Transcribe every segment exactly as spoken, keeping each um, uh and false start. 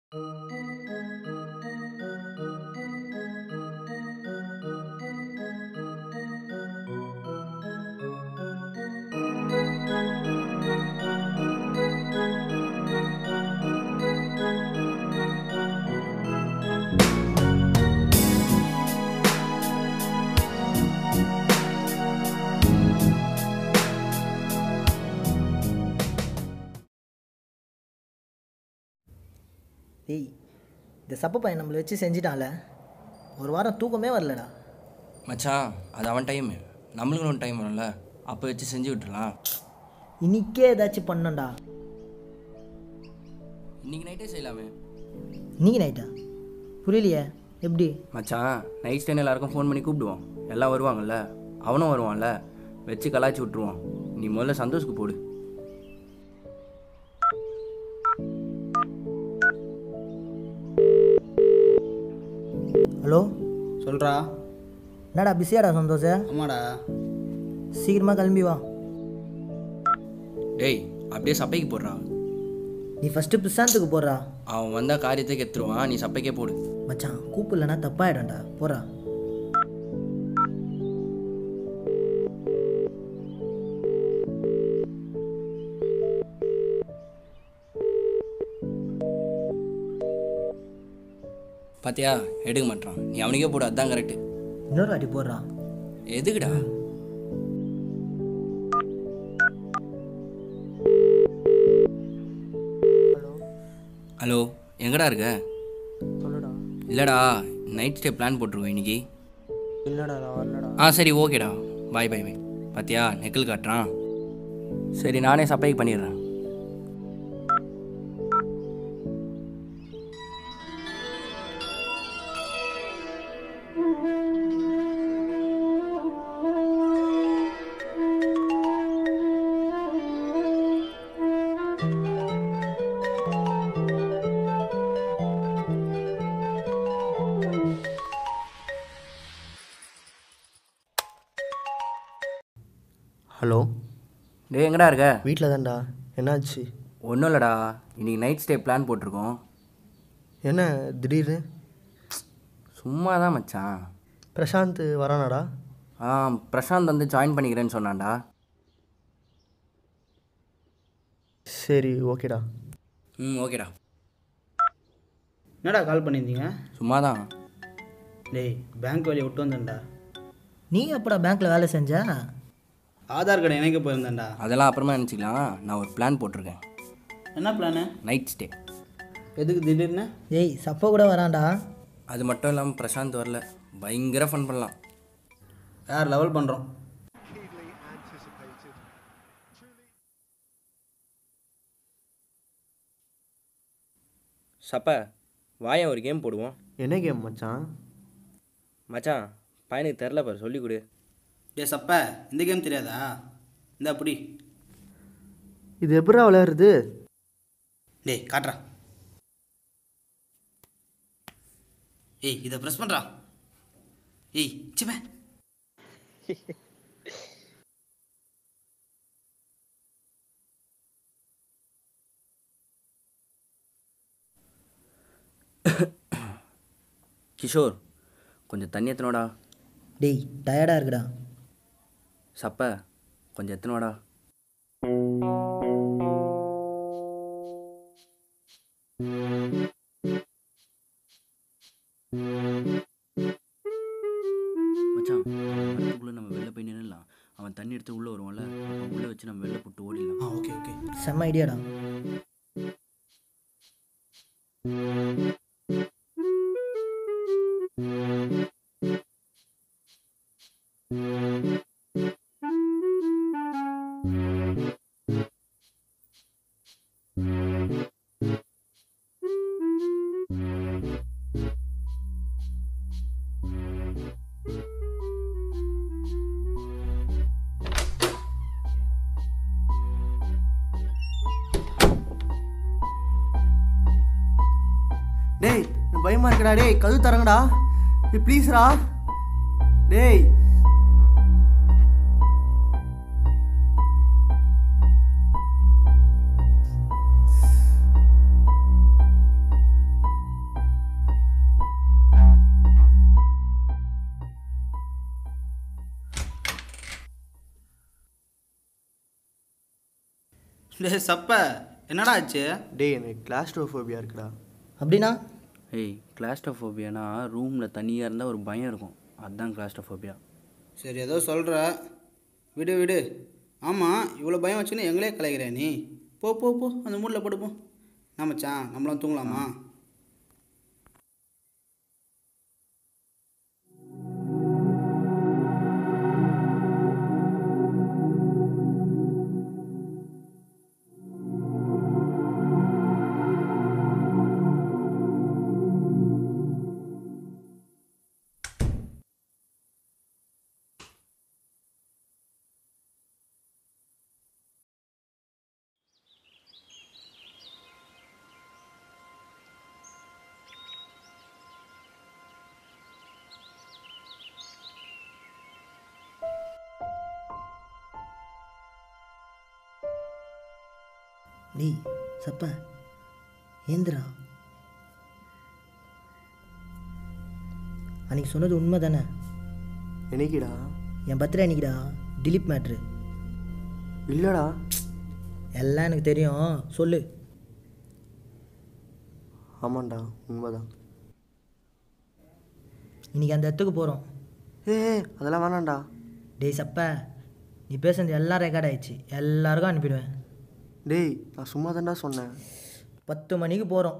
ஏய், இந்த சப்ப பையன் நம்மளை வச்சு செஞ்சிட்டான்ல, ஒரு வாரம் தூக்கமே வரலடா. மச்சான், அது அவன் டைமு, நம்மளுக்கு ஒன்று டைம் வரும்ல, அப்போ வச்சு செஞ்சு விட்டுலாம். இன்னைக்கே ஏதாச்சும் பண்ணண்டா. இன்னைக்கு நைட்டே செய்யலாமே. இன்னைக்கு நைட்டா? புரியலையே, எப்படி? மச்சான், நைட் டைம் எல்லாருக்கும் ஃபோன் பண்ணி கூப்பிடுவோம், எல்லாம் வருவாங்கல்ல, அவனும் வருவான்ல, வச்சு கலாய்ச்சி விட்ருவோம். நீ முதல்ல சந்தோஷ்க்கு போடு. ஹலோ, சொல்கிறா. என்னடா பிஸியாடா சந்தோஷ? ஆமாடா. சீக்கிரமாக கிளம்பி வா. டேய், அப்படியே சப்பைக்கு போடுறா. நீ ஃபஸ்ட்டு பிரசாந்துக்கு போடுறா. அவன் வந்தால் காரியத்தை கெத்துருவான், நீ சப்பைக்கே போடு. மச்சான், கூப்பிடலன்னா தப்பாயிடண்டா, போறா. பாத்தியா, எடுக்க மாட்டான். நீ அவனுக்கே போடு, அதுதான் கரெக்டு. இன்னொரு வாட்டி போடுறா. எதுக்குடா? ஹலோ ஹலோ, எங்கடா இருக்க? சொல்லுடா. இல்லைடா, நைட் ஸ்டே பிளான் போட்டிருக்கோம் இன்னைக்கு. இல்லைடா, நான் வரலடா. ஆ சரி, ஓகேடா, பாய் பாய் பாய். பாத்தியா, நெக்கில் காட்டுறான். சரி, நானே சப்பைக்கு பண்ணிடுறேன். ஹலோ. டே, எங்கடா இருக்க? வீட்டில் தான்டா. என்னாச்சு? ஒன்றும் இல்லைடா, இன்றைக்கி நைட் ஸ்டே பிளான் போட்டிருக்கோம். என்ன திடீர்னு? சும்மா தான் மச்சான். பிரசாந்த் வரானாடா? ஆ, பிரசாந்த் வந்து ஜாயின் பண்ணிக்கிறேன்னு சொன்னான்டா. சரி, ஓகேடா. ம், ஓகேடா. என்னடா கால் பண்ணியிருந்தீங்க? சும்மா தான். டேய், பேங்க் வேலையை விட்டு வந்தேன்டா. நீ எப்படா பேங்க்கில் வேலை செஞ்சா? ஆதார் கார்டு இணைக்க போயிருந்தேன்டா. அதெல்லாம் அப்புறமா நினச்சிக்கலாம். நான் ஒரு பிளான் போட்டிருக்கேன். என்ன பிளானு? Night stay. எதுக்கு திடீர்னு? ஏய், சப்ப கூட வரான்டா. அது மட்டும் இல்லாமல் பிரசாந்த் வரல, பயங்கர ஃபன் பண்ணலாம். வேறு லெவல் பண்ணுறோம். சப்ப வாயா, ஒரு கேம் போடுவோம். என்ன கேம் மச்சான்? மச்சான், பையனுக்கு தெரில பாரு, சொல்லிக் கொடு. டே சப்ப, இந்த கேம் தெரியாதா? இந்த அப்படி. இது எப்படா விளையாடுறது? டேய் காட்டுறா. ஏய், இதை ப்ரெஸ் பண்ணுறா. ஏய் சிப்ப. கிஷோர், கொஞ்சம் தண்ணி எத்தனோடா. டேய், டயர்டாக இருக்குடா. சப்ப, கொஞ்சம் எத்தனோடா. மச்சான், அதுக்குள்ளே நம்ம வெளில போய் நின்றுலாம். அவன் தண்ணி எடுத்து உள்ளே வருவான்ல, அவன் உள்ளே வச்சு நம்ம வெளில போட்டு ஓடிடலாம். Ah okay okay. செம்ம ஐடியாடா. டேய், பயமாக இருக்கடா. டேய், கதவு தரங்கடா. டேய் ப்ளீஸ்ரா. டேய் டேய் சப்ப என்னடா ஆச்சு? டேய் எனக்கு கிளாஸ்ட்ரோஃபோபியா இருக்குடா. அப்படின்னா? ஏய் கிளாஸ்ட்ரோஃபோபியானா ரூமில் தனியாக இருந்தால் ஒரு பயம் இருக்கும், அதுதான் கிளாஸ்ட்ரோஃபோபியா. சரி ஏதோ சொல்கிற, விடு விடு. ஆமாம் இவ்வளோ பயம் வச்சுன்னு எங்களே கலைகிற நீ. போ போ போ அந்த மூடில் படுப்போம். நான் மச்சான் நம்மளாம் தூங்கலாமா? டேய் சப்ப ஏந்திரா. அன்னைக்கு சொன்னது உண்மை தானே? என்னைக்குடா? என் பர்த்டே அன்னைக்குடா, டிலீட் மேட்ரு. இல்லைடா. எல்லாம் எனக்கு தெரியும், சொல்லு. ஆமாண்டா உண்மைதான். இன்னைக்கு அந்த இடத்துக்கு போகிறோம். ஏ அதெல்லாம் வேணாண்டா. டேய் சப்ப நீ பேசுனது எல்லாம் ரெக்கார்ட் ஆயிடுச்சு, எல்லாருக்கும் அனுப்பிடுவேன். டேய் நான் சும்மா தான்டா சொன்னேன். பத்து மணிக்கு போகிறோம்.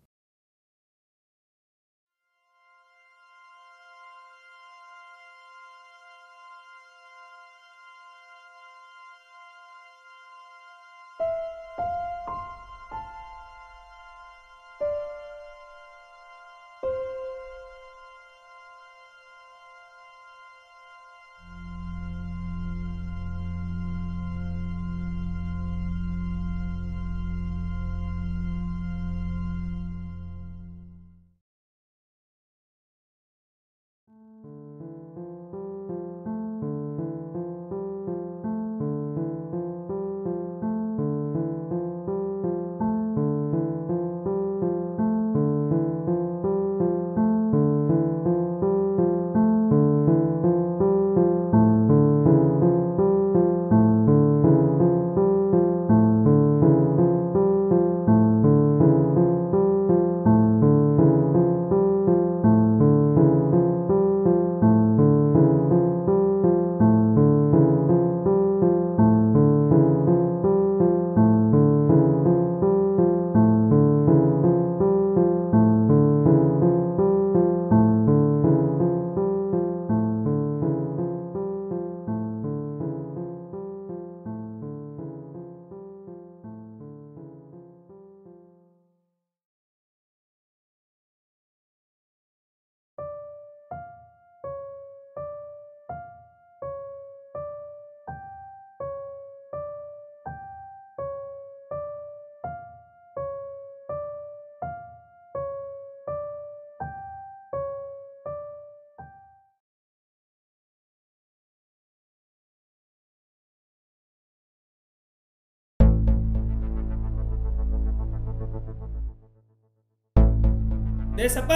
டேய் சப்பா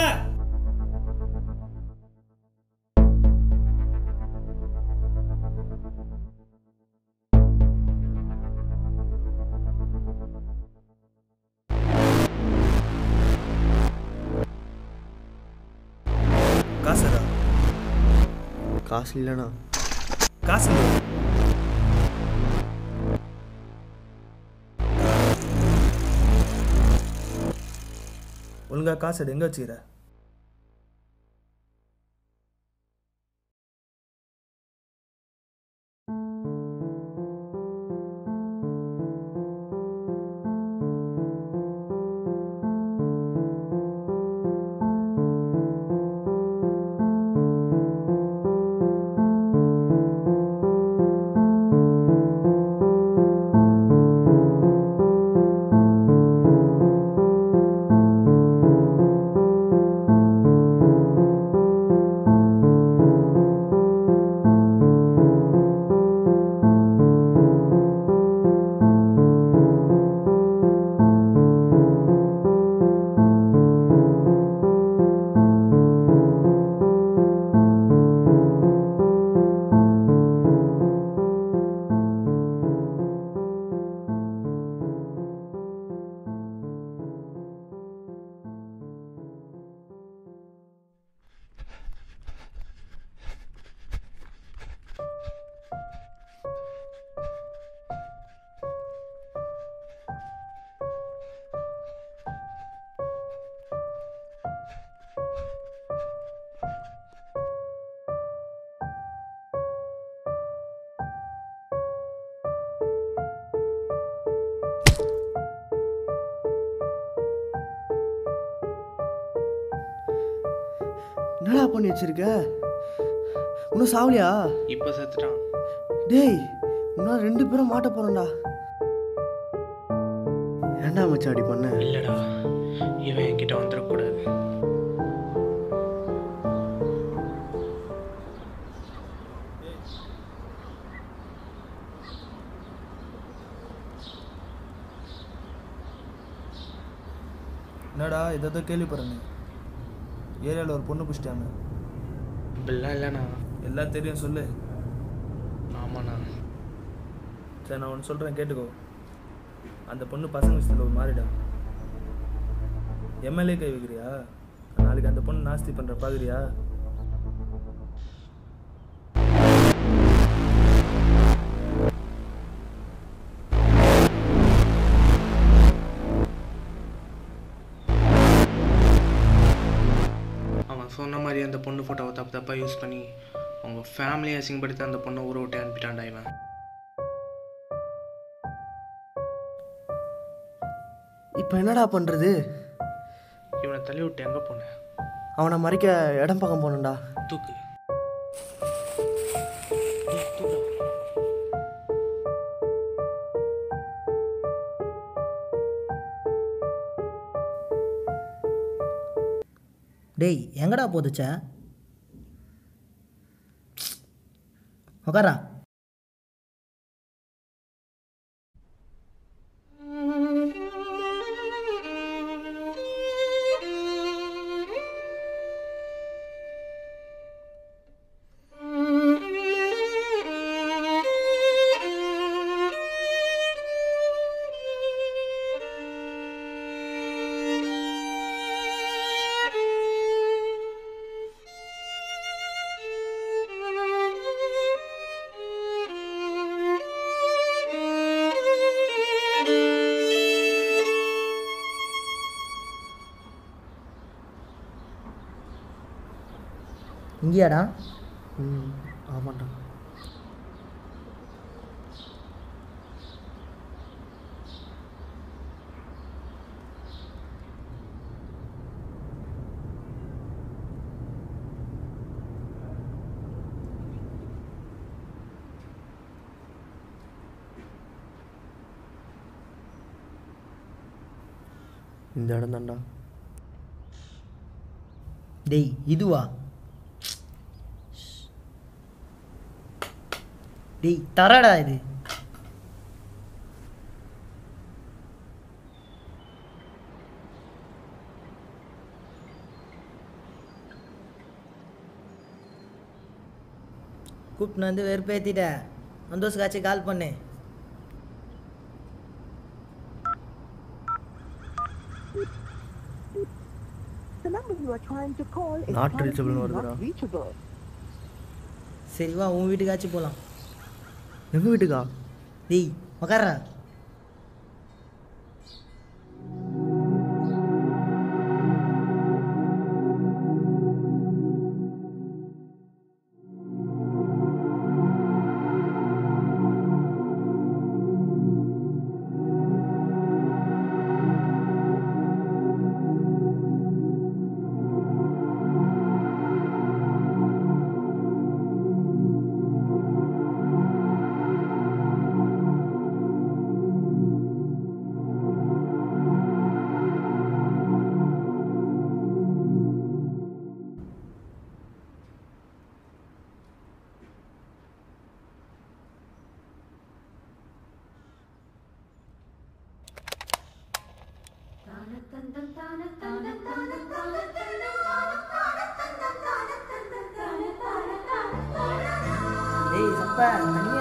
காசுடா. காசு இல்லைண்ணா. காசு இல்லை. ஒழுங்கா காசு எடு, எங்கே வச்சுக்கிற? என்னடா பண்ணி வச்சிருக்க? இன்னும் சாவலியா? இப்போ செத்துட்டான். டேய் இன்னும் ரெண்டு பேரும் மாட்ட போறோம்டா. ஏன்டா மச்சான் அப்படி பண்ண? இல்லைடா, இவன் என்கிட்ட வந்துடக்கூடாது. என்னடா இதை கேள்விப்படுறேன், ஏரியாவில் ஒரு பொண்ணு பிடிச்சிட்டாங்க. இப்படிலாம் இல்லைண்ணா. எல்லாம் தெரியும் சொல்லு. ஆமாண்ணா. சரி நான் ஒன்று சொல்கிறேன் கேட்டுக்கோ. அந்த பொண்ணு பசங்க விஷயத்தில் ஒரு மாறிடா. எம்எல்ஏ கை வைக்கிறியா? நாளைக்கு அந்த பொண்ணு நாஸ்தி பண்ணுற பார்க்குறியா? சொன்ன மாதிரி அந்த பொண்ணு ஃபோட்டோவை தப்பு தப்பாக யூஸ் பண்ணி அவங்க ஃபேமிலியை அசிங்கப்படுத்தி அந்த பொண்ணை ஊரை விட்டு அனுப்பிட்டான்டா இவன். இப்போ என்னடா பண்ணுறது? இவனை தள்ளி விட்டு எங்கே போனேன்? அவனை மறைக்க இடம் பக்கம் போனேன்டா. தூக்கு. டேய் எங்கடா போதுச்ச? உக்காரா. இங்கேயாடா? ம் ஆமாண்டா. இந்த இடம் தான்டா. டேய் இதுவா? டேய் தரடா இது. கூப்பிட்டு வந்து வெறுப்பேற்றிட்ட. சந்தோஷ் கால் பண்ணு. நாட் ரீச்சபிள்னு வருதுடா. சரி வா உன் வீட்டுக்காச்சும் போகலாம். எங்கள் வீட்டுக்கா? டேய் உக்காரா. டேய் சப்ப தண்ணி